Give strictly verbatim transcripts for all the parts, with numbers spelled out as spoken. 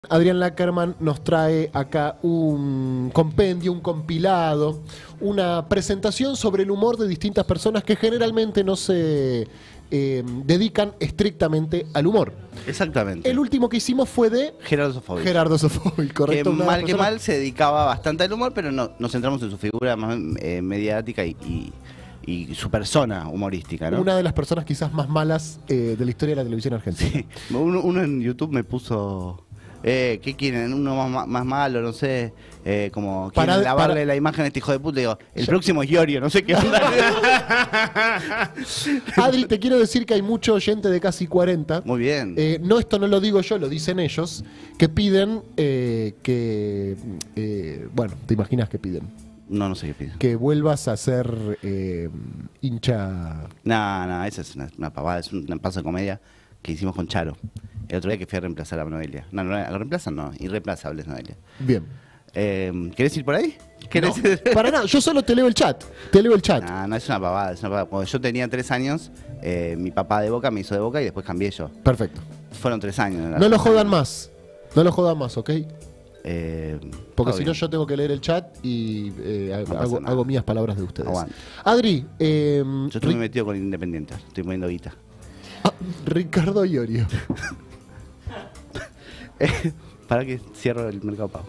Adrián Lackerman nos trae acá un compendio, un compilado, una presentación sobre el humor de distintas personas que generalmente no se eh, dedican estrictamente al humor. Exactamente. El último que hicimos fue de Gerardo Sofovich. Gerardo Sofovich, correcto. Que una mal que persona- mal se dedicaba bastante al humor, pero no, nos centramos en su figura más eh, mediática y, y, y su persona humorística, ¿no? Una de las personas quizás más malas eh, de la historia de la televisión argentina. Sí. Uno, uno en YouTube me puso... Eh, ¿Qué quieren? Uno más, más malo, no sé, eh, como quieren Para- lavarle para- la imagen a este hijo de puta. Digo, el próximo es Iorio, no sé qué onda. Adri, te quiero decir que hay mucho oyente de casi cuarenta. Muy bien. Eh, no, esto no lo digo yo, lo dicen ellos, que piden eh, que... eh, bueno, te imaginas que piden. No, no sé qué pide. Que vuelvas a ser eh, hincha... No, no, esa es una, una pavada, es una paso de comedia que hicimos con Charo. El otro día que fui a reemplazar a Noelia. No, no, ¿la reemplazan? No, irreemplazable es Noelia. Bien. Eh, ¿Querés ir por ahí? ¿Querés? Para nada, yo solo te leo el chat. Te leo el chat. No, no, es una pavada, es una pavada. Cuando yo tenía tres años, eh, mi papá de Boca me hizo de Boca y después cambié yo. Perfecto. Fueron tres años. No lo jodan más. No lo jodan más, ¿ok? Eh, Porque todo si no bien. yo tengo que leer el chat y eh, hago, pasa nada. hago mías palabras de ustedes. Aguante. Adri, eh, Yo estoy Ri- muy metido con Independiente, estoy poniendo guita. ah, Ricardo Iorio. Eh, para que cierro el Mercado Pago.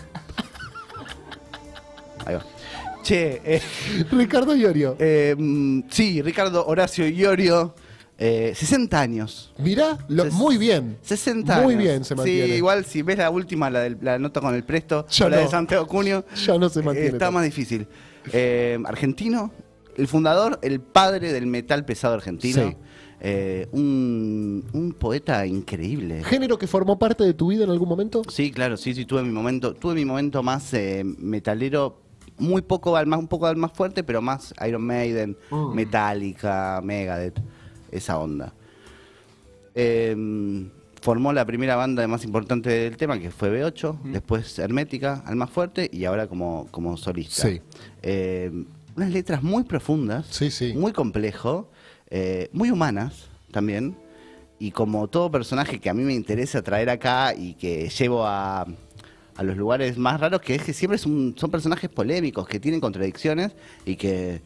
Ahí va. Che, eh, Ricardo Iorio. eh, mm, sí, Ricardo Horacio Iorio, eh, sesenta años. Mirá, lo- Ses- muy bien. sesenta Muy años. bien se mantiene. Sí, igual si ves la última, la, del- la nota con el Presto, Ya o la no. de Santiago Cunio, Ya no se mantiene está tanto. más difícil. Eh, argentino, el fundador, el padre del metal pesado argentino. Sí. Eh, un, un poeta increíble. ¿Género que formó parte de tu vida en algún momento? Sí, claro, sí, sí, tuve mi momento, tuve mi momento más eh, metalero, muy poco, al más, un poco al más fuerte, pero más Iron Maiden, Mm. Metallica, Megadeth, esa onda. Eh, formó la primera banda más importante del tema, que fue B ocho, después Hermética, al más fuerte, y ahora como, como solista. Sí. Eh, unas letras muy profundas, Sí, sí. muy complejo, eh, muy humanas también, y como todo personaje que a mí me interesa traer acá y que llevo a, a los lugares más raros, que es que siempre son, son personajes polémicos, que tienen contradicciones y que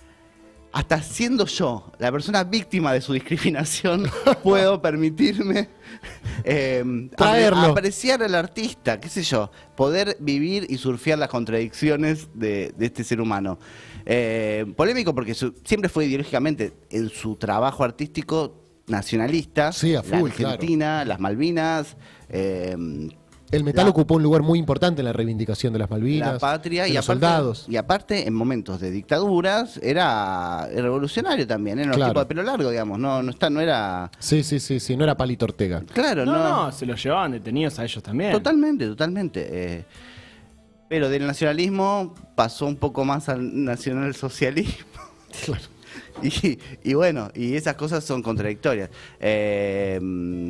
hasta siendo yo la persona víctima de su discriminación, puedo permitirme eh, Traerlo. apre- apreciar al artista, qué sé yo, poder vivir y surfear las contradicciones de, de este ser humano. Eh, polémico porque su- siempre fue ideológicamente en su trabajo artístico nacionalista, Sí, a full, la Argentina, las Malvinas, eh, El metal La- ocupó un lugar muy importante en la reivindicación de las Malvinas, la patria de y los aparte, soldados. y aparte en momentos de dictaduras era revolucionario también, era un Claro. tipo de pelo largo, digamos, no, no está, no era Sí, sí, sí, sí, no era Palito Ortega. claro, No, no, no, se los llevaban detenidos a ellos también. totalmente, totalmente. eh, pero del nacionalismo pasó un poco más al nacionalsocialismo. Claro. Y, y bueno, y esas cosas son contradictorias. Eh,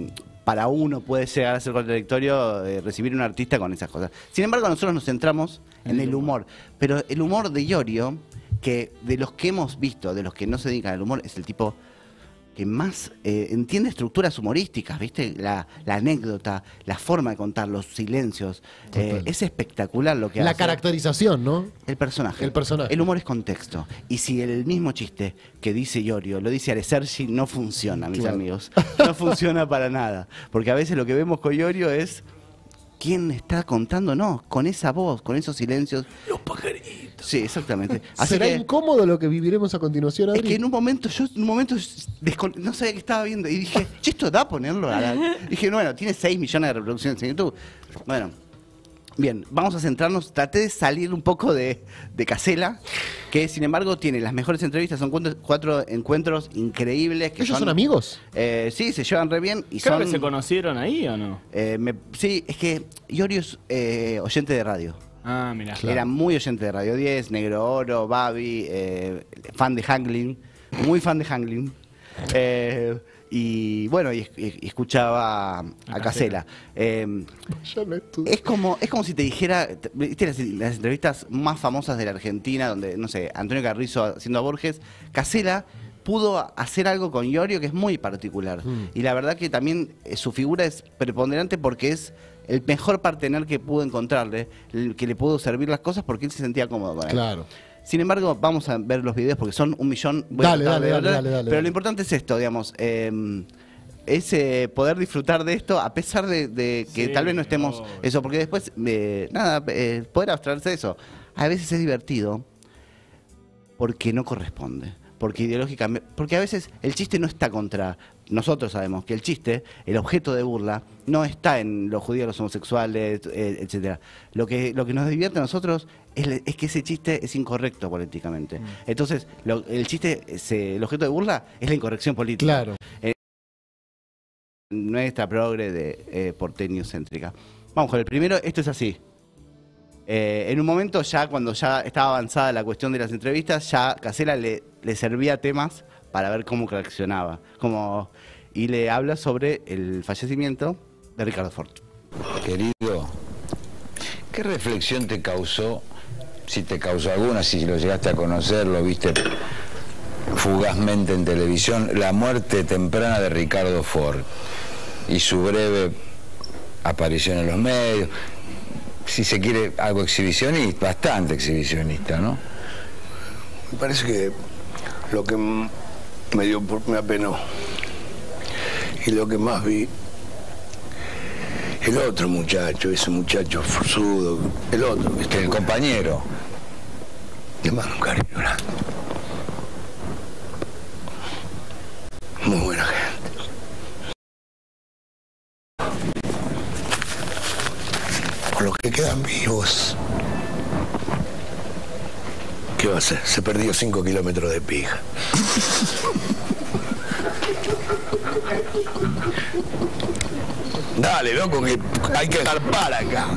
para uno puede llegar a ser contradictorio eh, recibir un artista con esas cosas. Sin embargo, nosotros nos centramos en el humor. Pero el humor de Iorio, que de los que hemos visto, de los que no se dedican al humor, es el tipo que más eh, entiende estructuras humorísticas, ¿viste? La, la anécdota, la forma de contar, los silencios. Eh, Total. es espectacular lo que La hace. caracterización, ¿no? El personaje. El personaje. El humor es contexto. Y si el mismo chiste que dice Iorio lo dice Arecergi, no funciona, mis Claro. amigos. No funciona para nada. Porque a veces lo que vemos con Iorio es quién está contando, no, con esa voz, con esos silencios. Los pajaritos. Sí, exactamente. Así ¿Será que, incómodo lo que viviremos a continuación, Adri? es que en un momento, yo en un momento descon- no sabía qué estaba viendo y dije, che, esto da ponerlo a la... Dije, bueno, tiene seis millones de reproducciones en YouTube. Bueno, bien, vamos a centrarnos, traté de salir un poco de, de Casela, que sin embargo tiene las mejores entrevistas, son cuatro, cuatro encuentros increíbles. Que ¿Ellos son amigos? Eh, sí, se llevan re bien y Creo son... que se conocieron ahí o no. eh, me- sí, es que Iorio es eh, oyente de radio. Ah, mira. Claro. Era muy oyente de Radio diez, Negro Oro, Babi, eh, fan de Hangling, muy fan de Hangling. Eh, y bueno, y, y- y escuchaba a, a Casela. Eh, Ya no estudio. es como, es como si te dijera, te- ¿viste las, las entrevistas más famosas de la Argentina, donde, no sé, Antonio Carrizo haciendo a Borges? Casela pudo hacer algo con Iorio que es muy particular. Mm. Y la verdad que también eh, su figura es preponderante porque es el mejor partener que pudo encontrarle, el que le pudo servir las cosas porque él se sentía cómodo con él. Claro. Sin embargo, vamos a ver los videos porque son un millón. Voy a Dale, tratar dale, de dale, ver, dale, dale, Pero dale. lo importante es esto, digamos, eh, es eh, poder disfrutar de esto a pesar de, de que Sí, tal vez no estemos obvio. eso, porque después, eh, nada, eh, poder abstraerse de eso. A veces es divertido porque no corresponde. Porque ideológicamente, porque a veces el chiste no está contra, nosotros sabemos que el chiste, el objeto de burla, no está en los judíos, los homosexuales, eh, etcétera. Lo que, lo que nos divierte a nosotros es, le- es que ese chiste es incorrecto políticamente. Entonces, lo- el chiste, se- el objeto de burla es la incorrección política. Claro. Nuestra progre de eh, porteño-céntrica. Vamos con el primero, esto es así. Eh, en un momento ya, cuando ya estaba avanzada la cuestión de las entrevistas, ya Casella le, le servía temas para ver cómo reaccionaba. Como, y le habla sobre el fallecimiento de Ricardo Ford. Querido, ¿qué reflexión te causó, si te causó alguna, si lo llegaste a conocer, lo viste fugazmente en televisión, la muerte temprana de Ricardo Ford y su breve aparición en los medios? Si se quiere, algo exhibicionista, bastante exhibicionista, ¿no? Me parece que lo que m- me dio, por- me apenó y lo que más vi, el otro muchacho, ese muchacho forzudo, el otro que está Que el compañero. le mando un cariño grande. Muy buena gente. Por los que quedan vivos. ¿Qué va a hacer? Se perdió cinco kilómetros de pija. Dale, loco, que hay que zarpar acá.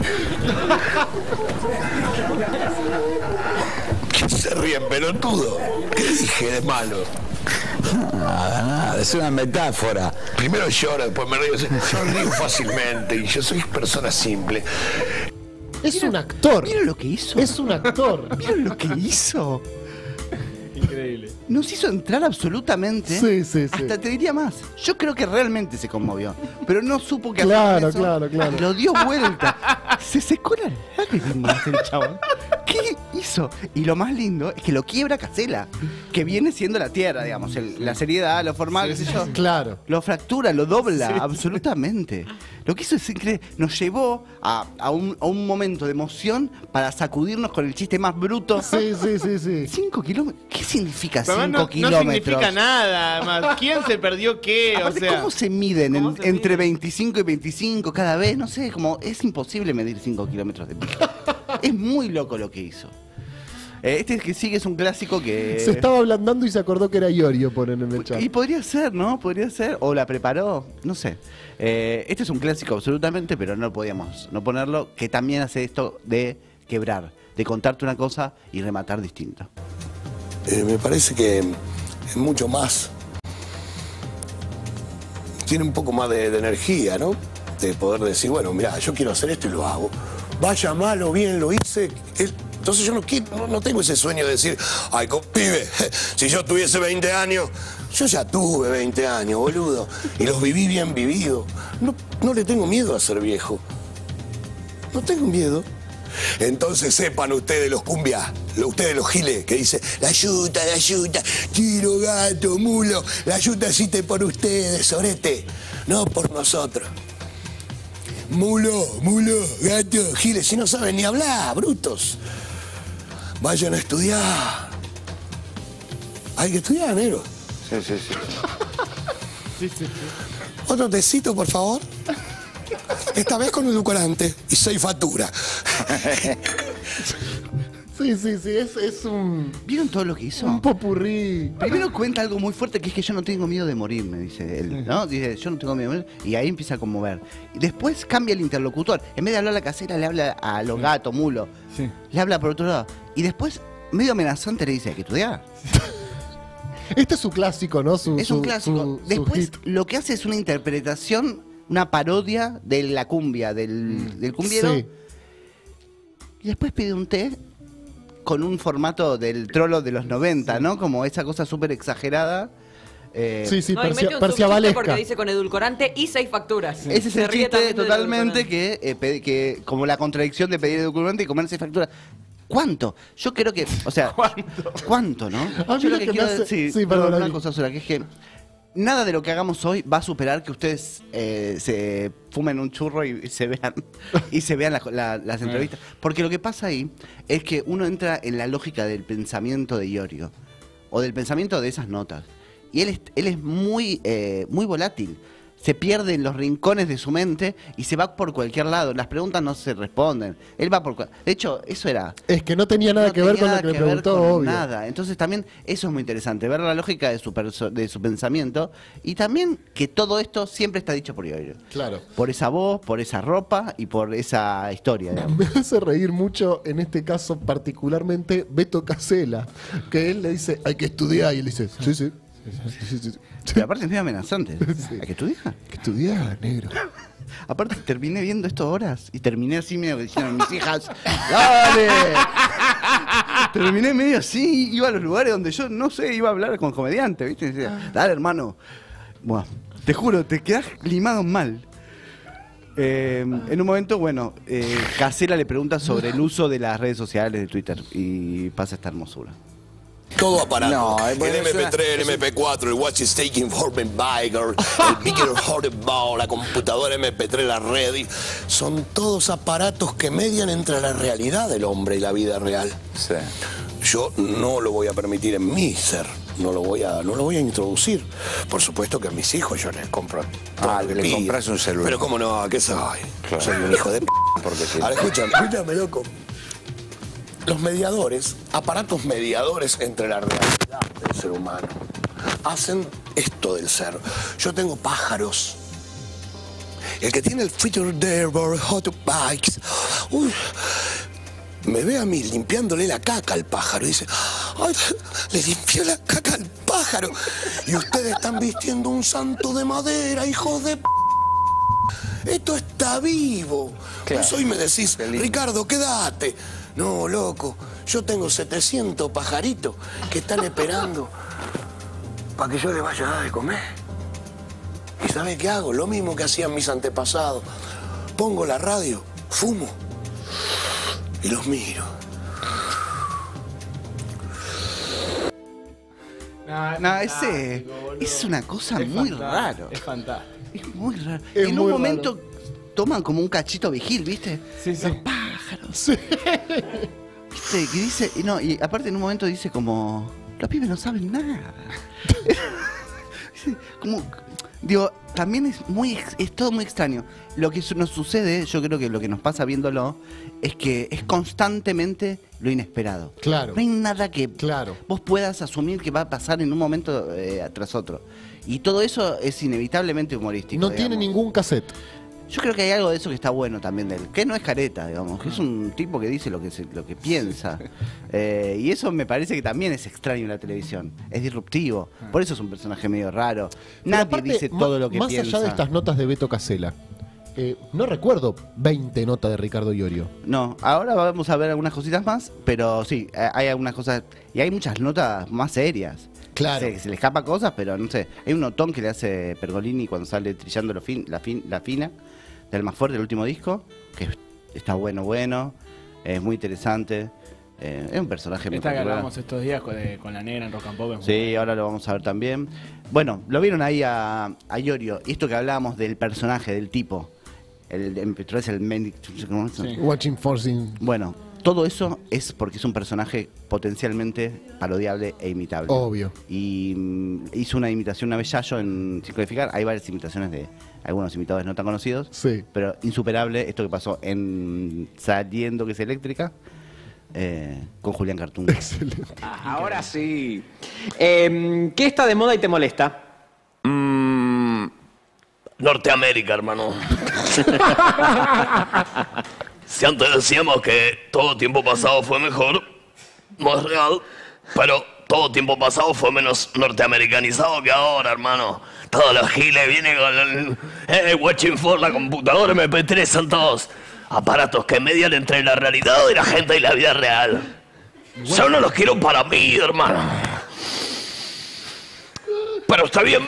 ¿Qué se ríen, pelotudo? ¿Qué dije de malo? Nada, nada, es una metáfora. Primero lloro, después me río. Yo río fácilmente y yo soy persona simple. Es un actor. ¿Vieron lo que hizo? Es un actor. ¿Vieron lo que hizo? Increíble. Nos hizo entrar absolutamente. Sí, sí, sí. Hasta te diría más. Yo creo que realmente se conmovió. Pero no supo qué Claro, hacer con eso. claro, claro. Lo dio vuelta. Se secó las lágrimas el chabón. ¿Qué hizo? Y lo más lindo es que lo quiebra Casella, que viene siendo la tierra, digamos, el- la seriedad, lo formal, qué sé yo. Claro. Lo fractura, lo dobla, absolutamente. Lo que hizo es increíble. Nos llevó a, a un, a un momento de emoción para sacudirnos con el chiste más bruto. Sí, sí, sí, sí. Cinco kilómetros. ¿Qué significa Pero cinco además no, no kilómetros? significa nada, además. ¿Quién se perdió qué? O Aparte, sea, ¿cómo se miden ¿cómo en- se entre mide? veinticinco y veinticinco cada vez? No sé, como es imposible medir cinco kilómetros de pista. Es muy loco lo que hizo. Eh, Este que sigue es un clásico que... Se estaba ablandando y se acordó que era Iorio, ponen en el chat. Y podría ser, ¿no? Podría ser. O la preparó, no sé. Eh, este es un clásico absolutamente, pero no podíamos no ponerlo, que también hace esto de quebrar, de contarte una cosa y rematar distinto. Eh, me parece que es mucho más. Tiene un poco más de, de energía, ¿no? De poder decir, bueno, mira, yo quiero hacer esto y lo hago. Vaya mal o bien lo hice. él- Entonces yo no, quiero, no, no tengo ese sueño de decir, ay, co- pibe, si yo tuviese veinte años, yo ya tuve veinte años, boludo. Y los viví bien vividos. No, no le tengo miedo a ser viejo. No tengo miedo. Entonces sepan ustedes los cumbias, lo- ustedes los giles, que dicen, la yuta, la yuta, tiro, gato, mulo, la yuta existe por ustedes, sorete, no por nosotros. Mulo, mulo, gato, giles, si no saben ni hablar, brutos. Vayan a estudiar. Hay que estudiar, negro. Sí, sí, sí. Otro tecito, por favor. Esta vez con edulcorante y seis facturas. Sí, sí, sí, es, es un, ¿Vieron todo lo que hizo? un popurrí. Primero cuenta algo muy fuerte, que es que yo no tengo miedo de morir, me dice él, ¿no? Dice, yo no tengo miedo de morir, y ahí empieza a conmover. Y después cambia el interlocutor. En vez de hablar a la casera, le habla a los gatos, mulo. Sí. Le habla por otro lado. Y después, medio amenazante, le dice, hay que estudiar. Este es su clásico, ¿no? Su, Es un su- clásico. su- su Después, hit. lo que hace es una interpretación, una parodia de la cumbia, del, del cumbiero. Sí. Y después pide un té con un formato del trolo de los noventa, ¿no? Como esa cosa súper exagerada. Eh, Sí, sí, No, y mete Persia, un Persia subchiste Valesca. porque dice con edulcorante y seis facturas. Ese es Se el ríe chiste también del totalmente edulcorante. que, eh, pe- que como la contradicción de pedir edulcorante y comerse factura. ¿Cuánto? Yo creo que, o sea, ¿cuánto? ¿Cuánto, no? A mí Yo lo lo que que me quiero hace- decir, sí, no, perdón, una Ari. cosa sola, que es que nada de lo que hagamos hoy va a superar que ustedes eh, se fumen un churro y se vean y se vean la- la- las entrevistas. Porque lo que pasa ahí es que uno entra en la lógica del pensamiento de Iorio o del pensamiento de esas notas. Y él es, él es muy, eh, muy volátil. Se pierde en los rincones de su mente y se va por cualquier lado. Las preguntas no se responden. Él va por... cua- De hecho, eso era... Es que no tenía nada no que ver tenía con lo nada que le que ver preguntó, con obvio. nada. Entonces también eso es muy interesante, ver la lógica de su, perso- de su pensamiento y también que todo esto siempre está dicho por Iorio. Claro. Por esa voz, por esa ropa y por esa historia, digamos. Me hace reír mucho, en este caso particularmente, Beto Casella, que él le dice, hay que estudiar, y él dice, sí, sí. sí, sí, sí, sí. Pero aparte es medio amenazante. Sí. Hay que estudiar. Hay que estudiar, negro. Aparte terminé viendo esto horas y terminé así medio que dijeron mis hijas, ¡dale! Terminé medio así, iba a los lugares donde yo, no sé, iba a hablar con comediantes, ¿viste? Y decía, dale, hermano. Bueno, te juro, te quedás limado mal. Eh, en un momento, bueno, eh, Casella le pregunta sobre el uso de las redes sociales de Twitter y pasa esta hermosura. Todo aparato. No, eh, el bueno, M P tres, es el una- M P cuatro, el Watch is Taking for the Biker, el Bigger Ball, la computadora M P tres, la red. y- Son todos aparatos que median entre la realidad del hombre y la vida real. Sí. Yo no lo voy a permitir en mi ser. No lo voy a, no lo voy a introducir. Por supuesto que a mis hijos yo les compro todo Ah, lo que le piden. compras un celular. Pero cómo no, ¿qué soy? Claro. Soy un hijo de p. Porque sí. Ahora escúchame, escúchame, loco. Los mediadores, aparatos mediadores entre la realidad del ser humano, hacen esto del ser. Yo tengo pájaros. El que tiene el Fritter Derber Hot Bikes, uy, me ve a mí limpiándole la caca al pájaro y dice, ay, le limpió la caca al pájaro. Y ustedes están vistiendo un santo de madera, hijos de p. Esto está vivo. Claro. Vos hoy me decís, Qué lindo. Ricardo, quédate. No, loco, yo tengo setecientos pajaritos que están esperando para que yo les vaya a dar de comer. ¿Y sabés qué hago? Lo mismo que hacían mis antepasados. Pongo la radio, fumo y los miro. No, ese es una cosa Es muy fantástico, raro. Es fantástico. Es muy raro. Es en muy un raro. momento toman como un cachito vigil, ¿viste? Sí, sí. Los pájaros. Sí. ¿Viste? Que dice, y no, y aparte en un momento dice como, los pibes no saben nada. Como, digo, también es muy, ex- es todo muy extraño. Lo que su- nos sucede, yo creo que lo que nos pasa viéndolo, es que es constantemente lo inesperado. Claro. No hay nada que Claro. vos puedas asumir que va a pasar en un momento eh, tras otro. Y todo eso es inevitablemente humorístico. No tiene digamos. ningún cassette. Yo creo que hay algo de eso que está bueno también de él, que no es careta, digamos, que es un tipo que dice lo que se- lo que piensa. Eh, y eso me parece que también es extraño en la televisión, es disruptivo, por eso es un personaje medio raro. Pero Nadie aparte, dice ma- todo lo que más piensa. allá de estas notas de Beto Casella, eh, no recuerdo veinte notas de Ricardo Iorio. No, ahora vamos a ver algunas cositas más, pero sí, eh, hay algunas cosas, y hay muchas notas más serias. Claro. Se, se le escapa cosas, pero no sé. Hay un notón que le hace Pergolini cuando sale trillando lo fin, la, fin, la fina del más fuerte del último disco, que está bueno, bueno, es muy interesante. Eh, es un personaje muy Esta que particular. hablamos estos días con, de- con la negra en Rock and Pop. es muy Sí, buena. ahora lo vamos a ver también. Bueno, lo vieron ahí a, a Iorio. Y esto que hablábamos del personaje, del tipo. El M P tres, el Mendic. ¿cómo es? Sí. Watching Forcing. Bueno, todo eso es porque es un personaje potencialmente parodiable e imitable. Obvio. Y mm, hizo una imitación una vez Yayo en Sin Codificar. Hay varias imitaciones de algunos imitadores no tan conocidos. Sí. Pero insuperable esto que pasó en Saliendo, que es eléctrica, eh, con Julián Cartoon. Excelente. Ahora sí. Eh, ¿Qué está de moda y te molesta? Mm, Norteamérica, hermano. Si antes decíamos que todo tiempo pasado fue mejor, no es real, pero todo tiempo pasado fue menos norteamericanizado que ahora, hermano. Todos los giles vienen con el eh, watching for la computadora M P tres, son todos aparatos que median entre la realidad de la gente y la vida real. Yo no los quiero para mí, hermano. pero está bien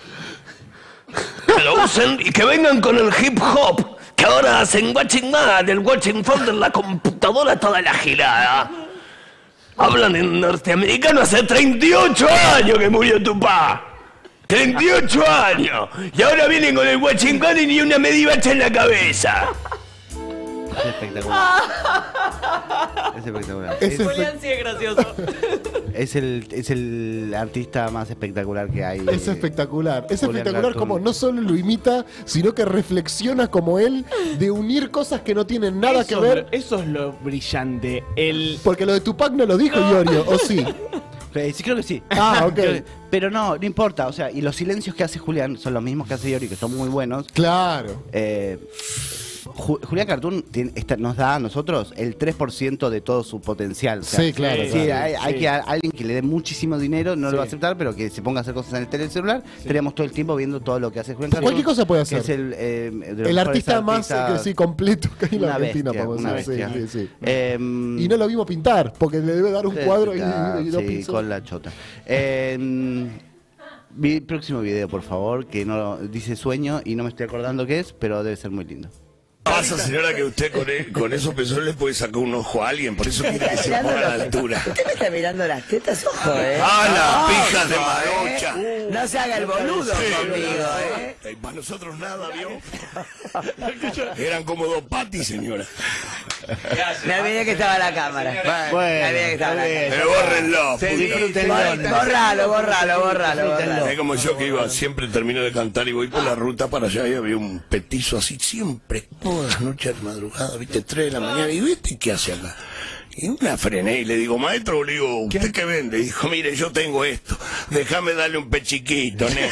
que lo usen y que vengan con el hip hop, que ahora hacen watching man, el watching phone en la computadora, toda la gilada. Hablan en norteamericano hace treinta y ocho años que murió tu pa. treinta y ocho años. Y ahora vienen con el watching man y ni una medivacha en la cabeza. Es espectacular. Es espectacular. Es Es, Julián sí es gracioso. es el, es el artista más espectacular que hay. Es espectacular. Es Julián espectacular Cartoon. como no solo lo imita, sino que reflexiona como él de unir cosas que no tienen nada Eso que es ver. lo- Eso es lo brillante. El... Porque lo de Tupac no lo dijo Iorio, ¿o sí? Eh, Sí, creo que sí. Ah, ok. Creo que- Pero no, no importa. O sea, y los silencios que hace Julián son los mismos que hace Iori, que son muy buenos. Claro. Eh, Ju- Julián Cartoon tiene- esta- nos da a nosotros el tres por ciento de todo su potencial. O sea, Sí, claro, Sí, claro. hay, hay Sí. que a- alguien que le dé muchísimo dinero, no Sí. lo va a aceptar, pero que se ponga a hacer cosas en el telecelular. Estaríamos todo el tiempo viendo todo lo que hace Julián Cartoon. Cualquier cosa puede que hacer. es el, eh, de los El mejores artista más artistas. que sí, completo que hay en la Una Argentina, bestia, podemos una decir. Sí, bestia. sí, sí. Eh, Y no lo vimos pintar, porque le debe dar un cuadro y, y no sí, pintó. con la chota. Eh, vi- próximo video, por favor, que no dice sueño y no me estoy acordando qué es, pero debe ser muy lindo. Pasa, señora, que usted con, e- con esos pezones le puede sacar un ojo a alguien, por eso quiere que se ponga a la altura. Usted me está mirando las tetas, ojo, ¿eh? ¡Ah, las pijas de Ojo, Marocha! ¿eh? No se haga el boludo Sí, conmigo, ¿eh? Y para nosotros nada, ¿vio? Eran como dos patis, señora. Me olvidé que estaba la cámara. Bueno, me olvidé que estaba la cámara. Pero bórrenlo. Borralo, borralo, borralo, borralo. Es como yo que iba, siempre termino de cantar y voy por la ruta para allá y había un petizo así, siempre, todas las noches de madrugada, viste, tres de la mañana, y viste, ¿qué hace acá? Y una frené y le digo, maestro, le digo, ¿usted qué vende? Y dijo, mire, yo tengo esto, déjame darle un pechiquito, nene.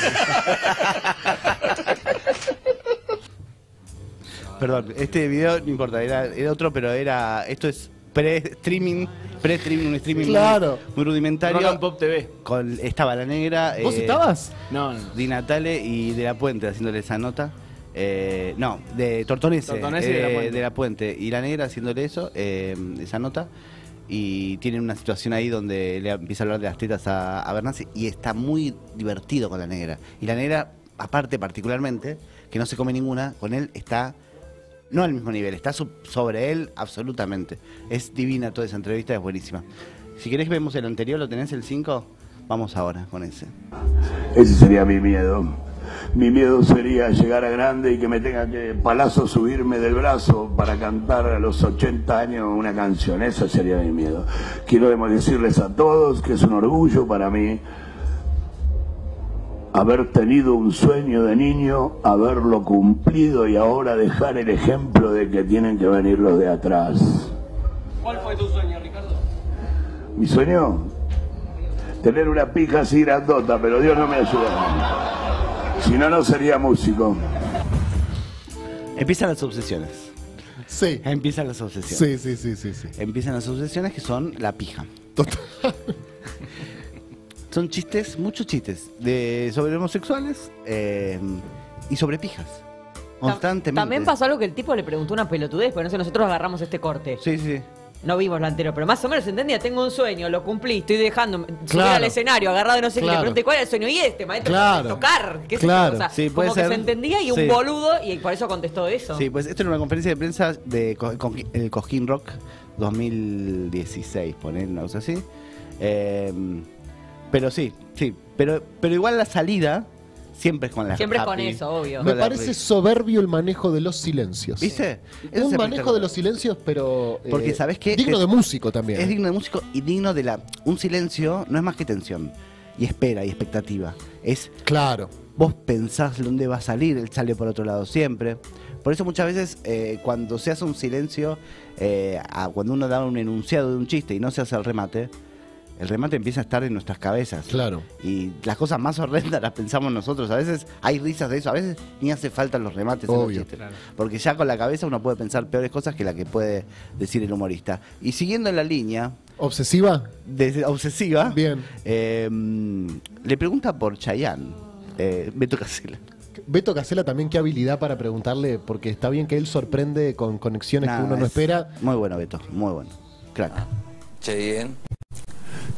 Perdón, este video no importa, era, era otro, pero era. Esto es pre-streaming, pre-streaming, un streaming Claro. muy, muy rudimentario. Rock and Pop T V. Con, estaba la negra. ¿Vos eh, estabas? No, no. Di Natale y De La Puente haciéndole esa nota. Eh, no, de Tortonese, Tortonese y De La eh, Puente. de La Puente. Y la negra haciéndole eso, eh, esa nota. Y tienen una situación ahí donde le empieza a hablar de las tetas a, a Bernasi. Y está muy divertido con la negra. Y la negra, aparte particularmente, que no se come ninguna, con él está no al mismo nivel, está sub- sobre él absolutamente. Es divina toda esa entrevista, es buenísima. Si querés vemos el anterior, ¿lo tenés el cinco? Vamos ahora con ese. Ese sería mi miedo. Mi miedo sería llegar a grande y que me tenga que palazo subirme del brazo para cantar a los ochenta años una canción. Ese sería mi miedo. Quiero decirles a todos que es un orgullo para mí haber tenido un sueño de niño, haberlo cumplido y ahora dejar el ejemplo de que tienen que venir los de atrás. ¿Cuál fue tu sueño, Ricardo? ¿Mi sueño? Tener una pija así grandota, pero Dios no me ayudó. Si no, no sería músico. Empiezan las obsesiones. Sí. Empiezan las obsesiones. Sí, sí, sí, sí, sí. Empiezan las obsesiones que son la pija. Total. Son chistes, muchos chistes, de sobre homosexuales eh, y sobre pijas. Constantemente. También pasó algo que el tipo le preguntó una pelotudez, porque no sé, nosotros agarramos este corte. Sí, sí. No vimos lo entero, pero más o menos entendía, tengo un sueño, lo cumplí, estoy dejando, subir Claro. al escenario, agarrado de no sé qué, le Claro. pregunté cuál era el sueño, y este, maestro, Claro. tocar, qué sé yo, Claro. o sea, Sí, puede como que ser. se entendía y un Sí. boludo, y por eso contestó eso. Sí, pues esto era una conferencia de prensa de Co- Co- el Cosquín Rock dos mil dieciséis, poner una cosa así. Eh, pero sí, sí. Pero, pero igual la salida siempre es con la Siempre es con happy. eso, obvio. Me Con la parece ri- soberbio el manejo de los silencios. ¿Viste? Eso Un es manejo de los silencios, pero. eh, Porque, ¿sabés qué? Digno Es- de músico también. Es digno de músico y digno de la... Un silencio no es más que tensión. Y espera y expectativa. Es... Claro. Vos pensás dónde va a salir, él sale por otro lado siempre. Por eso muchas veces eh, cuando se hace un silencio, eh, a- cuando uno da un enunciado de un chiste y no se hace el remate, el remate empieza a estar en nuestras cabezas. Claro. Y las cosas más horrendas las pensamos nosotros. A veces hay risas de eso, a veces ni hace falta los remates en los Obvio. chistes. Porque ya con la cabeza uno puede pensar peores cosas que la que puede decir el humorista. Y siguiendo la línea ¿Obsesiva? de obsesiva, Bien. eh, le pregunta por Chayanne, eh, Beto Casella. Beto Casella también, qué habilidad para preguntarle, porque está bien que él sorprende con conexiones Nada, que uno no es espera. Muy bueno, Beto, muy bueno. Crack. Cheyenne.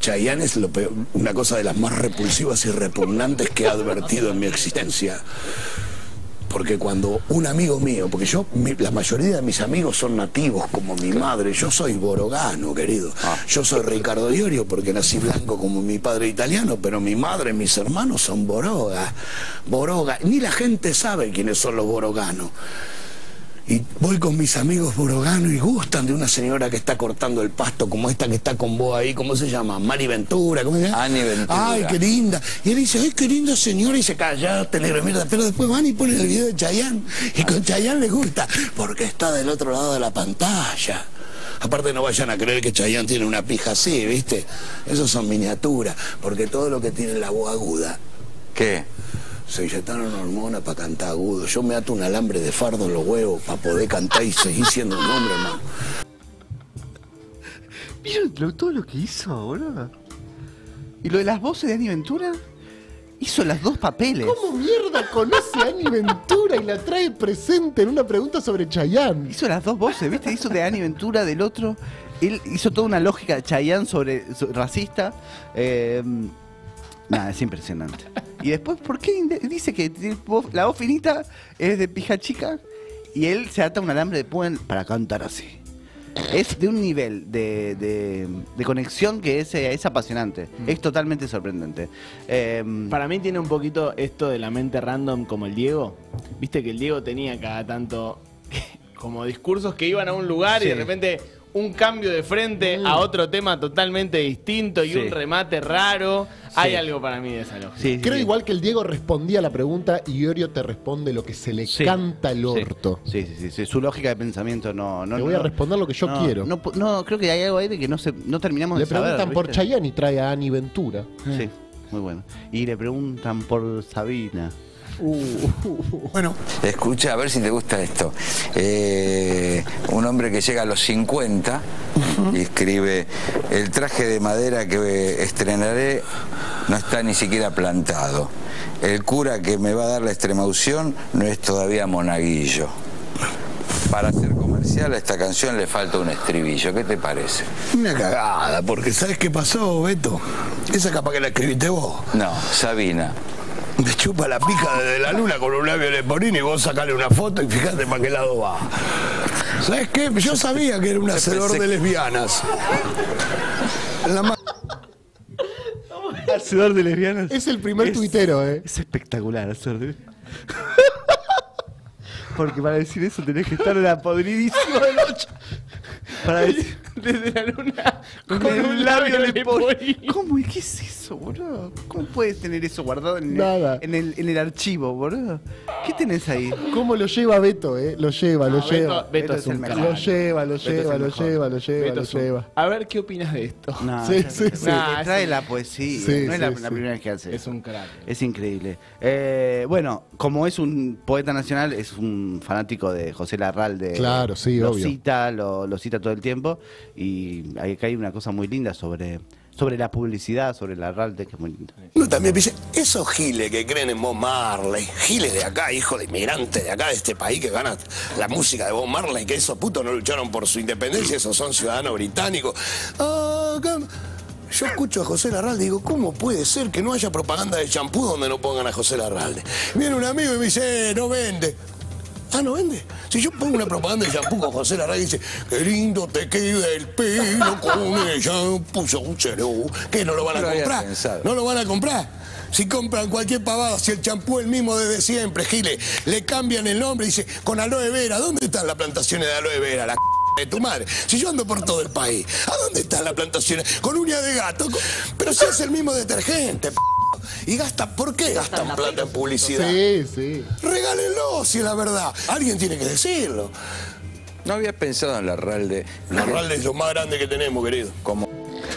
Chayanne es lo peor, una cosa de las más repulsivas y repugnantes que he advertido en mi existencia. Porque cuando un amigo mío, porque yo, mi, la mayoría de mis amigos son nativos, como mi madre, yo soy borogano, querido. Ah. Yo soy Ricardo Iorio porque nací blanco como mi padre italiano, pero mi madre y mis hermanos son boroga. Boroga. Ni la gente sabe quiénes son los boroganos. Y voy con mis amigos boroganos y gustan de una señora que está cortando el pasto, como esta que está con vos ahí, ¿cómo se llama? Mari Ventura, ¿cómo se llama? Ani Ventura. Ay, qué linda. Y él dice, ay, qué linda señora, y se callate, negro, mierda. Pero después van y ponen el video de Chayanne, y con Chayanne les gusta, porque está del otro lado de la pantalla. Aparte no vayan a creer que Chayanne tiene una pija así, ¿viste? Esos son miniaturas, porque todo lo que tiene la voz aguda. ¿Qué? Se inyectaron hormonas para cantar agudo. Yo me ato un alambre de fardo en los huevos para poder cantar y seguir siendo un hombre, hermano. ¿Vieron lo, todo lo que hizo, boludo? ¿Y lo de las voces de Ani Ventura? Hizo las dos papeles. ¿Cómo mierda conoce a Ani Ventura y la trae presente en una pregunta sobre Chayanne? Hizo las dos voces, ¿viste? Hizo de Ani Ventura, del otro. Él hizo toda una lógica de Chayanne sobre, sobre racista. Eh, nada, es impresionante. Y después, ¿por qué dice que la voz finita es de pija chica? Y él se ata un alambre de púen para cantar así. Es de un nivel de, de, de conexión que es, es apasionante. Mm. Es totalmente sorprendente. Eh, Para mí tiene un poquito esto de la mente random como el Diego. Viste que el Diego tenía cada tanto como discursos que iban a un lugar sí. y de repente un cambio de frente mm. a otro tema totalmente distinto y sí. un remate raro. Sí. Hay algo para mí de esa lógica. Sí, sí, Creo sí. igual que el Diego respondía a la pregunta y Iorio te responde lo que se le sí. canta el orto. Sí. Sí, sí, sí, su lógica de pensamiento no... no te voy no, a responder lo que yo no, quiero. No, no, creo que hay algo ahí de que no, se, no terminamos le de saber. Le preguntan por ¿viste? Chayanne y trae a Ani Ventura. Sí, muy bueno. Y le preguntan por Sabina. Uh, uh, uh. Bueno, escucha, a ver si te gusta esto. Eh, un hombre que llega a los cincuenta y escribe: el traje de madera que estrenaré no está ni siquiera plantado. El cura que me va a dar la extremaunción no es todavía monaguillo. Para hacer comercial a esta canción le falta un estribillo. ¿Qué te parece? Una cagada, porque ¿sabes qué pasó, Beto? Esa capaz que la escribiste vos. No, Sabina. Me chupa la pija desde la luna con un labio leporino y vos sacale una foto y fíjate para qué lado va. ¿Sabes qué? Yo sabía que era un hacedor de lesbianas. La ma... Hacedor de lesbianas. Es el primer es, tuitero, ¿eh? Es espectacular, hacedor de... Porque para decir eso tenés que estar en la podridísima de noche. Para decir... Desde la luna con, con un labio leporino. ¿Cómo? ¿Y qué es eso, boludo? ¿Cómo puedes tener eso guardado en, Nada. El, en, el, en el archivo, boludo? ¿Qué tenés ahí? ¿Cómo lo lleva Beto, eh? Lo lleva, no, lo Beto, lleva. Beto, Beto es un lo lleva, lo lleva, lo lleva, lo lleva, lo lleva, lo lleva. A ver, ¿qué opinas de esto? No, sí, sí, sí. Nah, trae un... la poesía. Sí, no es sí, la, sí. la primera vez que hace. Es un crack. Es increíble. Eh, bueno, como es un poeta nacional, es un fanático de José Larralde. Claro, sí, lo obvio. Cita, lo, lo cita todo el tiempo. Y acá hay una cosa muy linda sobre, sobre la publicidad, sobre Larralde, que es muy linda. Uno también dice, esos giles que creen en Bob Marley, giles de acá, hijo de inmigrantes de acá, de este país que ganan la música de Bob Marley, que esos putos no lucharon por su independencia, esos son ciudadanos británicos. Ah, yo escucho a José Larralde y digo, ¿cómo puede ser que no haya propaganda de champú donde no pongan a José Larralde? Viene un amigo y me dice, eh, no vende. Ah, ¿no vende? Si yo pongo una propaganda de shampoo con José Larralde y dice, qué lindo te queda el pelo con el shampoo sincero, ¿qué no lo van a no comprar? ¿No lo van a comprar? Si compran cualquier pavada, si el champú es el mismo desde siempre, Gile, le cambian el nombre y dice, con aloe vera, ¿dónde están las plantaciones de aloe vera? La de tu madre. Si yo ando por todo el país, ¿a dónde están las plantaciones? Con uña de gato. Pero si es el mismo detergente, p***. Y gasta, ¿por qué gastan plata en publicidad? Sí, sí. Regálenlo, si es la verdad. Alguien tiene que decirlo. No había pensado en Larralde. Larralde es lo más grande que tenemos, querido. Como...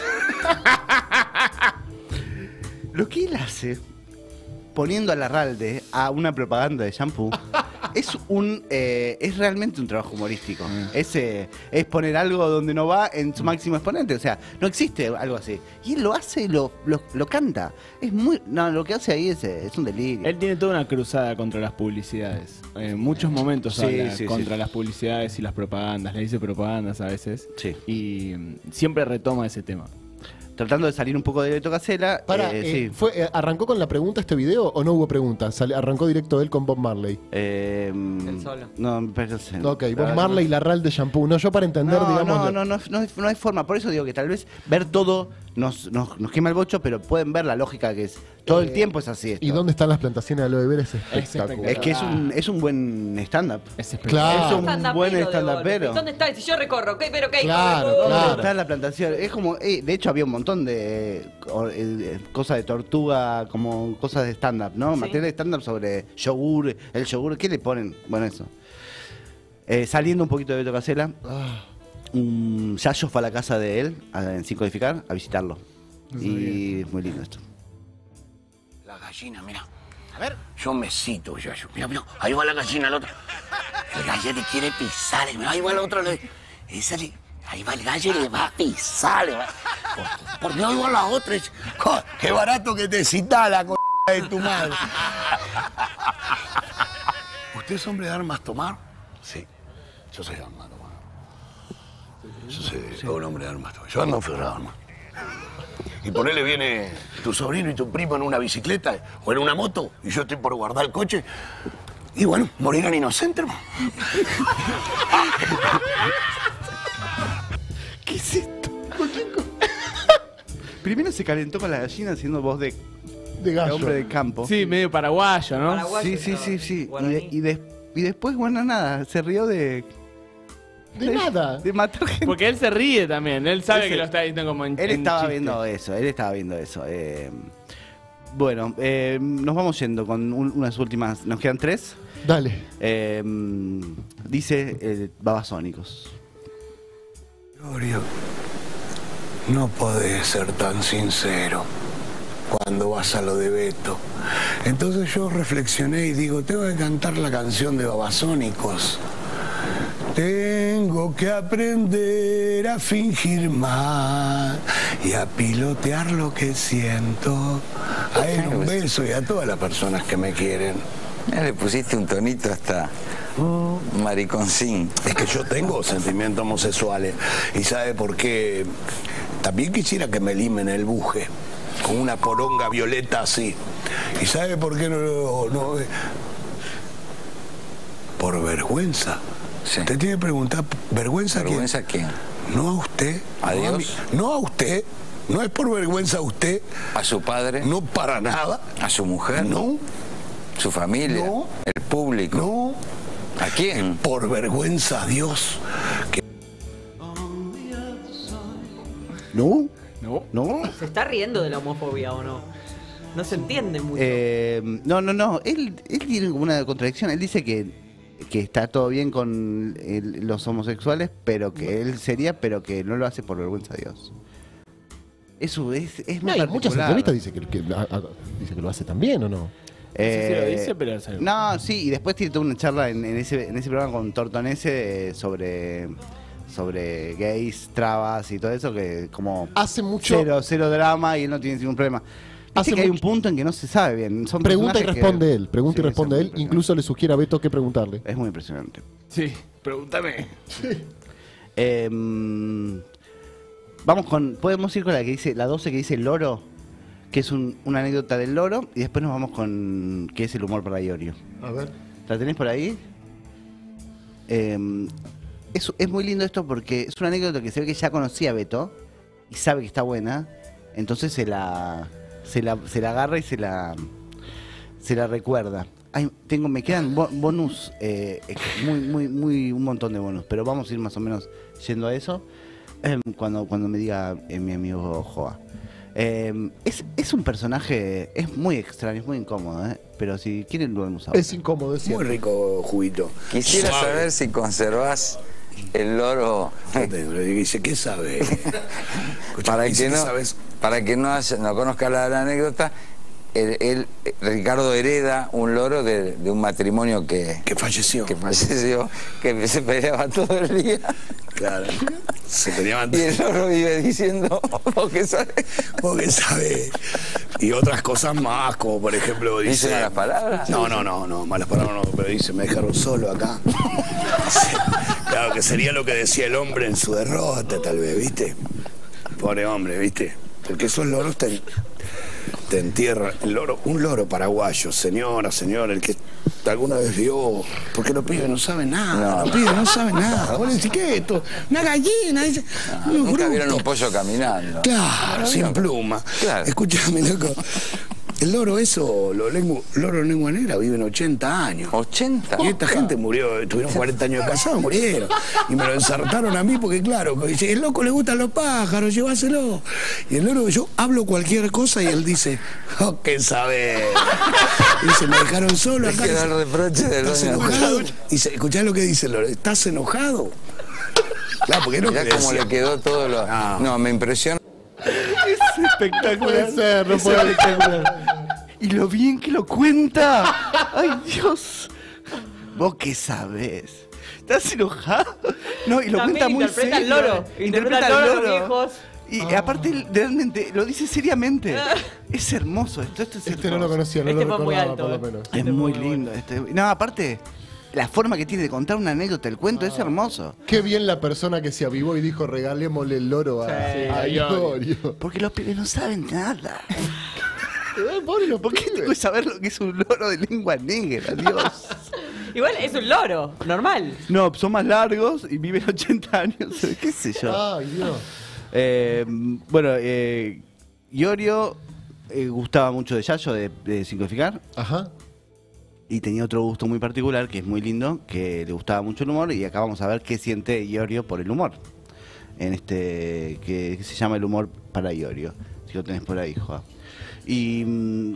Lo que él hace, poniendo a Larralde a una propaganda de shampoo, es un eh, es realmente un trabajo humorístico. Mm. Es, eh, es poner algo donde no va en su máximo exponente. O sea, no existe algo así. Y él lo hace y lo, lo, lo canta. Es muy. No, lo que hace ahí es, es un delirio. Él tiene toda una cruzada contra las publicidades. En muchos momentos sí, habla sí, contra sí. las publicidades y las propagandas. Le dice propagandas a veces. Sí. Y siempre retoma ese tema. tratando de salir un poco de Beto Casella. Para, eh, eh, sí. fue, eh, ¿arrancó con la pregunta este video o no hubo pregunta? Sale- ¿Arrancó directo él con Bob Marley? Eh, Él solo. No, me parece. Ok, La Bob verdad Marley y no- la R A L de shampoo. No, yo para entender, No, digamos... no, lo- no, no, no, hay- no hay forma. Por eso digo que tal vez ver todo nos, nos, nos quema el bocho, pero pueden ver la lógica que es. Todo el Eh, tiempo es así. esto. ¿Y dónde están las plantaciones de aloe vera? Es espectacular. Es que es un, es un buen stand-up. Es Claro. Es un Stand-upero buen de stand-up golpe. pero. ¿Dónde está? Si yo recorro, ¿qué? ¿Pero qué? Claro, ¿Dónde? claro. Está la plantación. Es como. eh, de hecho, había un montón de eh, o- eh, cosas de tortuga, como cosas de stand-up, ¿no? Sí. Material de stand-up sobre yogur. El yogur, ¿qué le ponen? Bueno, eso. Eh, saliendo un poquito de Beto Casella. Ah, un Yayo fue a la casa de él, a- en Sin Codificar, a visitarlo. Y es muy lindo esto. La gallina, mira. A ver. Yo me cito, ya yo. Mira, mira. Ahí va la gallina, el otro. El gallo le quiere pisar. Mira, ahí va la otra. Le... Esa le... Ahí va el gallo y le va a pisar. Le va... Por, por mí, ahí va la otra. Jo, qué barato que te cita la c de tu madre. ¿Usted es hombre de armas tomar? Sí. Yo soy de armas tomar. Yo soy, soy un hombre de armas tomar. Yo ando aferrado de armas. Y ponele viene tu sobrino y tu primo en una bicicleta o en una moto y yo estoy por guardar el coche. Y bueno, morirán inocentes, hermano. ¿Qué es esto? Primero se calentó con la gallina haciendo voz de, de de gallo. hombre de campo. Sí, medio paraguayo, ¿no? Paraguayo, sí, sí, no, sí, sí. Y, guaraní. de- y, de- y después, bueno, nada, se rió de, De nada. de matar gente. Porque él se ríe también. Él sabe Él que se- lo está diciendo como en Él en estaba chiste. viendo eso, él estaba viendo eso. eh. Bueno, eh, nos vamos yendo con un- unas últimas. Nos quedan tres. Dale. Eh, dice eh, Babasónicos. Glorio, no podés ser tan sincero cuando vas a lo de Beto. Entonces yo reflexioné y digo, tengo que cantar la canción de Babasónicos. Tengo que aprender a fingir más y a pilotear lo que siento. A él un beso y a todas las personas que me quieren. Ya le pusiste un tonito hasta mariconcín. Es que yo tengo sentimientos homosexuales. ¿Y sabe por qué? También quisiera que me limen el buje con una poronga violeta así. ¿Y sabe por qué no lo...? No, por vergüenza. Sí. Te tiene que preguntar, ¿vergüenza, ¿Vergüenza a quién? quién? No a usted. ¿A no Dios? mí. No a usted. No es por vergüenza a usted. ¿A su padre? No para nada. ¿A su mujer? No. ¿Su familia? No. ¿El público? No. ¿A quién? Por vergüenza a Dios. Que... ¿No? No. ¿No? ¿Se está riendo de la homofobia o no? No se entiende mucho. Eh, no, no, no. Él, él tiene como una contradicción. Él dice que, que está todo bien con el- los homosexuales, pero que él sería, pero que no lo hace por vergüenza a Dios. Eso es, es muy No, y en muchas particular. entrevistas dice que, que- a- a- dice que lo hace también, ¿o no? sé si lo dice, pero es algo. No, sí, y después tiene toda una charla en, en ese, en ese programa con Tortonese eh, sobre, sobre gays, trabas y todo eso, que como Hace mucho... cero, cero drama y él no tiene ningún problema. Viste Hace que hay un mucho- punto en que no se sabe bien. Son Pregunta y personajes que- responde él. Pregunta Sí, y responde son él. muy Incluso le sugiere a Beto qué preguntarle. Es muy impresionante. Sí, pregúntame. Eh, vamos con. Podemos ir con la que dice, la doce que dice el loro, que es un- una anécdota del loro, y después nos vamos con qué es el humor para Iorio. A ver. ¿La tenés por ahí? Eh, es, es muy lindo esto porque es una anécdota que se ve que ya conocía a Beto y sabe que está buena, entonces se la, se la, se la agarra y se la, se la recuerda. Ay, tengo, me quedan bo- bonus, eh, muy, muy, muy, un montón de bonus, pero vamos a ir más o menos yendo a eso eh, cuando, cuando me diga eh, mi amigo Joa. Eh, es, es un personaje, es muy extraño, es muy incómodo, eh, pero si quieren lo vemos ahora. Es incómodo, es Muy cierto. rico juguito. Quisiera Suave. saber si conservás el loro Le dice, ¿qué sabe? Escucha, para dice, que ¿qué no, sabes? para que no, haya- no conozca la, la anécdota. Él, él- Ricardo hereda un loro de, de un matrimonio que, Que falleció. que falleció, que se peleaba todo el día. Claro. Se peleaban. Y el loro vive diciendo, ¿vos qué sabés? Porque sabe. Y otras cosas más, como por ejemplo dice... ¿Dice malas palabras? No, no, no, no, malas palabras no, pero dice, me dejaron solo acá. Dice, claro, que sería lo que decía el hombre en su derrota, tal vez, ¿viste? Pobre hombre, ¿viste? porque esos loros te, te entierran. El loro, un loro paraguayo, señora, señora, el que alguna vez vio, porque los pibes no saben nada, No. los pibes no saben nada. Vos le decís, ¿qué es esto? Una gallina, dice, No, unos nunca vieron brutos. un pollo caminando. Claro, sin pluma. Claro. Escúchame, loco. El loro eso, los lengu- loros lengua negra viven ochenta años. ¿ochenta? Y esta gente murió, tuvieron cuarenta años de casados, murieron. Y me lo ensartaron a mí porque, claro, dice, el loco le gustan los pájaros, llévaselo. Y el loro, yo hablo cualquier cosa y él dice, oh, qué saber. Dice, me dejaron solo Es acá. que da el reproche del ¿Estás dueño. enojado? Y se- escuchá lo que dice el loro, ¿estás enojado? Claro, porque no Mirá te cómo decía- le quedó todo lo... No. No, me impresiona. Espectacular. Puede ser, no puede ser. Y lo bien que lo cuenta. Ay, Dios. ¿Vos qué sabés? ¿Estás enojado? No, y lo También cuenta muy interpreta serio. al loro. Interpreta al loro, los viejos. Y aparte, él realmente lo dice seriamente. Es hermoso esto. Esto es Este no hermoso. lo conocía, no Este lo fue muy recordaba alto, por lo eh. menos. Es muy lindo. Este. No, aparte, la forma que tiene de contar una anécdota, el cuento, es hermoso. Qué bien la persona que se avivó y dijo regalémosle el loro a, Sí, a a Iorio. Iorio. Porque los pibes no saben nada. Ay, pobre los ¿Por qué pibes. tengo que saber lo que es un loro de lengua negra, Dios? Igual es un loro, normal. No, son más largos y viven ochenta años, qué sé yo. Ay, Dios. Eh, bueno, eh, Iorio eh, gustaba mucho de Yayo, de, de Sin Codificar, Ajá. y tenía otro gusto muy particular, que es muy lindo, que le gustaba mucho el humor, y acá vamos a ver qué siente Iorio por el humor. En este, que, que se llama El humor para Iorio, si lo tenés por ahí, Joa. Y mm,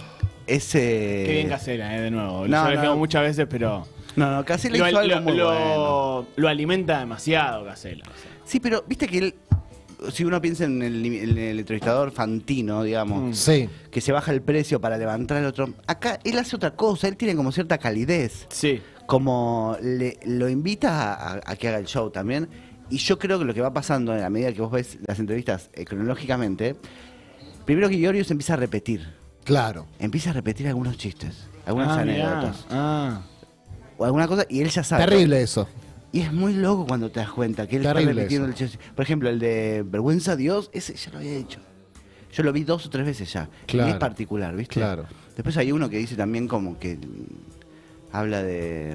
ese... Qué bien Casela, eh, de nuevo. No, Yo lo no. digo muchas veces, pero... No, no, Casella Lo, hizo algo lo- muy lo- bueno. lo alimenta demasiado Casela. o sea. Sí, pero viste que él, si uno piensa en el, en el entrevistador Fantino, digamos, Sí. que se baja el precio para levantar al otro, acá él hace otra cosa, él tiene como cierta calidez, Sí. como le, lo invita a, a que haga el show también, y yo creo que lo que va pasando a medida que vos ves las entrevistas eh, cronológicamente, primero que Iorio se empieza a repetir, Claro. empieza a repetir algunos chistes, algunas Ah, mirá. anécdotas, Ah. o alguna cosa, y él ya sabe. Terrible eso. Y es muy loco cuando te das cuenta que él Terrible está repitiendo eso. el chiste. Por ejemplo, el de Vergüenza a Dios, ese ya lo había hecho. Yo lo vi dos o tres veces ya. Claro. Y es particular, ¿viste? Claro. Después hay uno que dice también como que mm, habla de...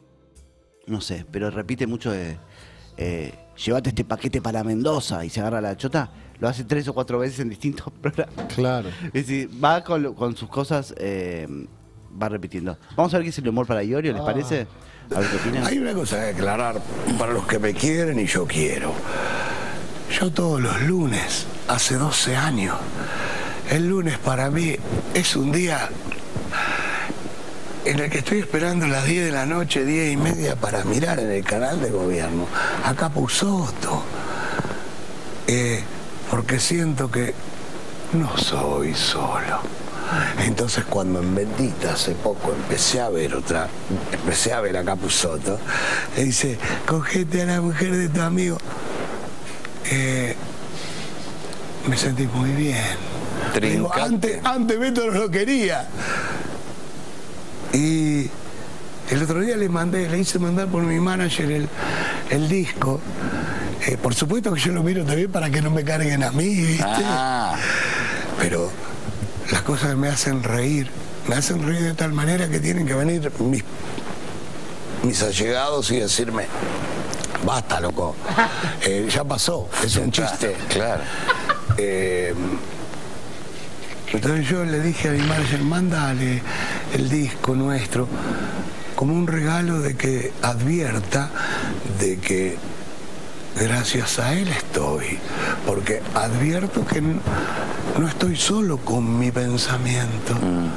No sé, pero repite mucho de... Eh, llévate este paquete para Mendoza y se agarra la chota. Lo hace tres o cuatro veces en distintos programas. Claro. Es decir, va con, lo- con sus cosas, eh, va repitiendo. Vamos a ver qué es el humor para Iorio, ¿les parece? A ver qué opinan. Hay una cosa que aclarar para los que me quieren y yo quiero. Yo todos los lunes, hace doce años, el lunes para mí es un día en el que estoy esperando las diez de la noche, diez y media, para mirar en el canal de gobierno a Capusotto. Eh, porque siento que no soy solo. Entonces cuando en Bendita hace poco empecé a ver otra, empecé a ver a Capusotto, le dice, cogete a la mujer de tu amigo. Eh, me sentí muy bien. Digo, Trincate. antes, antes Beto no lo quería. Y el otro día le mandé, le hice mandar por mi manager el, el disco. Eh, por supuesto que yo lo miro también para que no me carguen a mí, ¿viste? Ah, Pero las cosas me hacen reír, me hacen reír de tal manera que tienen que venir mis, mis allegados y decirme, basta, loco, eh, ya pasó, es un chiste. claro. Eh, entonces yo le dije a mi manager, mándale el disco nuestro como un regalo de que advierta de que gracias a él estoy, porque advierto que n- no estoy solo con mi pensamiento.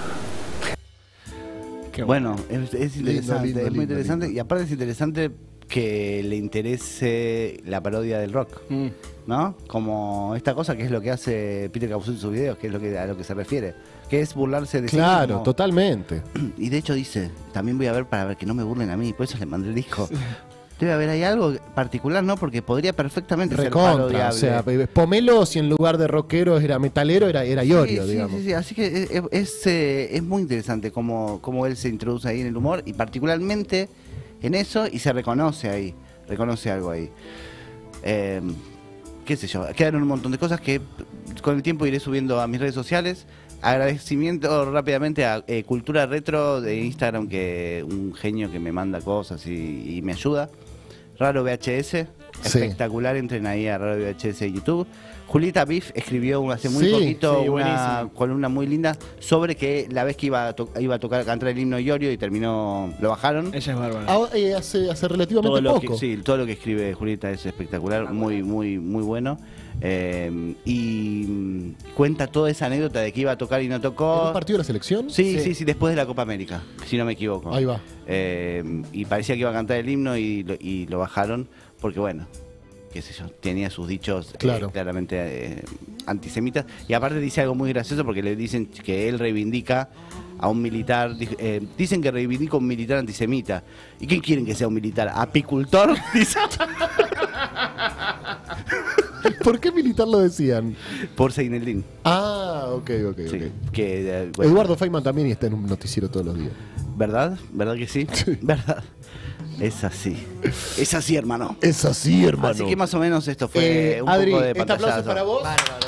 Qué Bueno, es, es interesante, lindo, es muy lindo, interesante. lindo. Y aparte es interesante que le interese la parodia del rock, Mm. ¿no? Como esta cosa que es lo que hace Peter Capusotto en sus videos, que es lo que a lo que se refiere, que es burlarse de sí Claro, mismo. totalmente. Y de hecho dice, también voy a ver para ver que no me burlen a mí, por eso le mandé el disco. Debe haber ahí algo particular, ¿no? Porque podría perfectamente ser Recontra. parodiable. O sea, Pomelo, si en lugar de rockero era metalero, era, era Iorio, sí, sí, digamos. sí, sí, así que es, es- es, eh, es muy interesante cómo, cómo él se introduce ahí en el humor y particularmente en eso y se reconoce ahí, reconoce algo ahí. Eh, qué sé yo, quedan un montón de cosas que con el tiempo iré subiendo a mis redes sociales. Agradecimiento rápidamente a eh, Cultura Retro de Instagram, que un genio que me manda cosas y, y me ayuda. Raro V H S, Sí. espectacular, entren ahí a Raro V H S de YouTube. Julieta Biff escribió hace muy Sí, poquito sí, una buenísimo. columna muy linda sobre que la vez que iba a, to- iba a tocar, a cantar el himno de Iorio y terminó, lo bajaron. Ella es bárbara. Ah, eh, hace, hace relativamente Todo lo poco. que, sí, todo lo que escribe Julieta es espectacular, muy, muy, muy bueno. Eh, y mm, cuenta toda esa anécdota de que iba a tocar y no ¿En tocó. un partido de la selección? Sí, sí, sí, después de la Copa América, si no me equivoco. Ahí va. Eh, y parecía que iba a cantar el himno y lo, y lo bajaron porque, bueno, qué sé yo, tenía sus dichos eh, Claro. claramente eh, antisemitas. Y aparte dice algo muy gracioso porque le dicen que él reivindica a un militar, di- eh, dicen que reivindica a un militar antisemita. ¿Y quién quieren que sea un militar? ¿Apicultor? Dice. ¿Por qué militar lo decían? Por Seineldin. Ah, ok, ok, Sí, ok. que, eh, bueno, Eduardo Feynman también está en un noticiero todos los días. ¿verdad? ¿Verdad que sí? ¿Verdad? Es así. Es así, hermano. Es así, hermano. Así que más o menos esto fue Eh, un Adri, poco de este aplauso pantallazo. para vos. Bárbaro.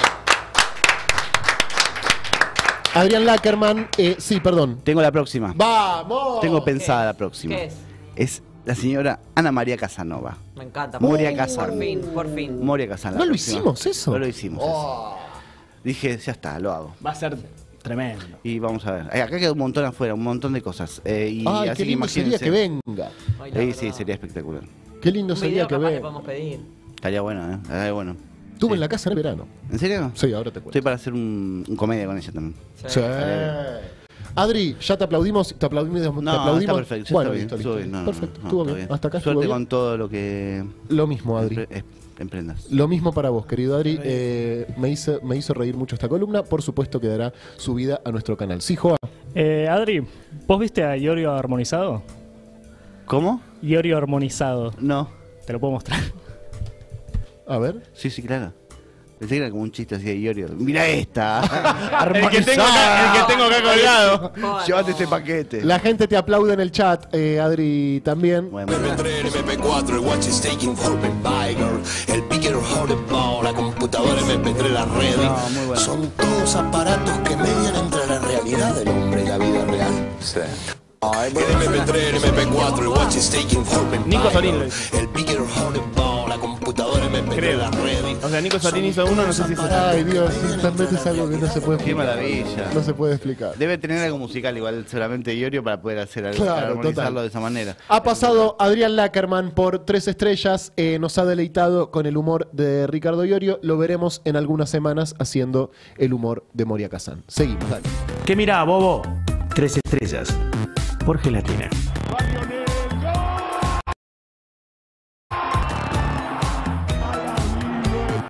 Adrián Lackerman, eh, sí, perdón. Tengo la próxima. ¡Vamos! Tengo pensada la próxima. ¿Qué es? Es la señora Ana María Casanova. Me encanta. Moria Por Kazan. fin, por fin. Moria Kazan. la ¿No lo próxima. hicimos eso? No lo hicimos eso. Dije, ya está, lo hago. Va a ser tremendo. Y vamos a ver. Eh, Acá queda un montón afuera, un montón de cosas. Eh, y Ay, así qué que lindo sería imagínense. que venga. Ay, la Eh, verdad. sí, sería espectacular. Qué lindo Un sería video que capaz le venga. podemos pedir. Estaría bueno, ¿eh? Estaría bueno. Estuve Sí. en la casa en verano. ¿En serio? Sí, ahora te Estoy cuento. para hacer un, un comedia con ella también. Sí. Adri, ya te aplaudimos, te aplaudimos, te No, aplaudimos. está perfecto. ya Bueno, está bien, listo, estuvo listo. bien. No, no, Perfecto, no, estuvo está bien. Hasta acá Suerte estuvo bien. con todo lo que Lo mismo, Adri. empre- eh, emprendas. Lo mismo para vos, querido Adri. Eh, me, hizo, me hizo reír mucho esta columna. Por supuesto, quedará subida a nuestro canal. Sí, Joa. Eh, Adri, ¿vos viste a Iorio armonizado? ¿Cómo? Iorio armonizado. No. Te lo puedo mostrar. A ver. Sí, sí, claro. Pensé que era como un chiste así de Iorio. Mira esta. El que tengo acá, el que tengo acá colgado. Llévate este paquete. La gente te aplaude en el chat, eh, Adri también. Bueno, eme pe tres, eme pe cuatro, el watch is taking for me by girl. El picker hold ball, la computadora eme pe tres, la red. No, muy bueno. Son todos aparatos que median entre la realidad del hombre y la vida real. Sí. El eme pe tres, eme pe cuatro, el watch is taking for me Nico by Solín girl. lo hizo. El picker hold ball, la computadora eme pe tres, Creo. la red. O sea, Nico Solín hizo uno, no sé si hizo otro. Ay, Dios, internet es algo que no se puede Qué explicar. maravilla. No se puede explicar. Debe tener algo musical igual seguramente Iorio para poder hacer algo, Claro, para armonizarlo total. de esa manera. Ha pasado Adrián Lackerman por tres estrellas, eh, nos ha deleitado con el humor de Ricardo Iorio, lo veremos en algunas semanas haciendo el humor de Moria Kazan. Seguimos, dale. ¿Qué mirá, bobo? Tres estrellas por gelatina.